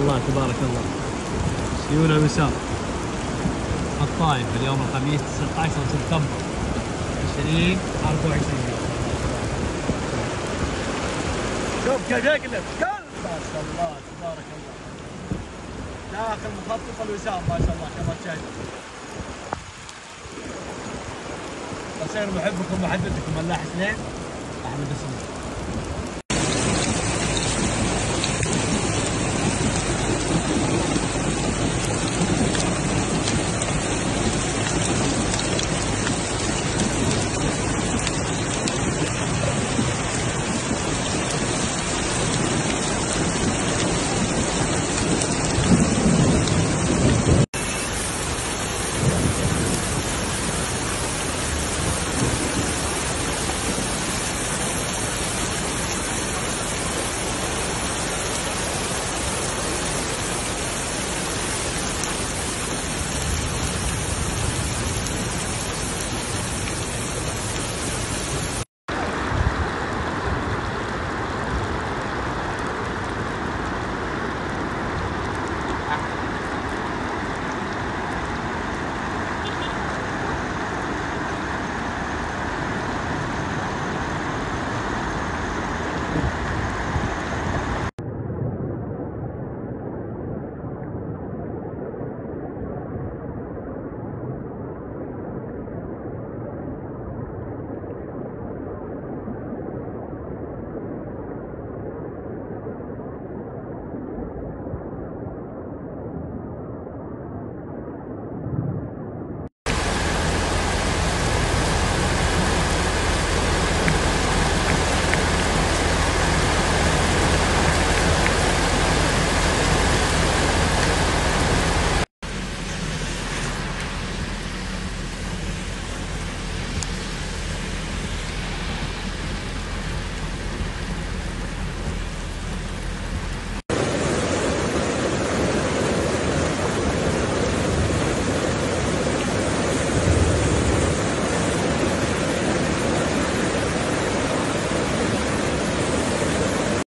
الله تبارك الله. سيول الوسام الطايف اليوم الخميس 19 سبتمبر 2024. شوف كيف يقلب ما شاء الله تبارك الله. داخل مخطط الوسام ما شاء الله كما تشاهدون. أصير محبكم ومحبتكم ملاح سنين أحمد السمير.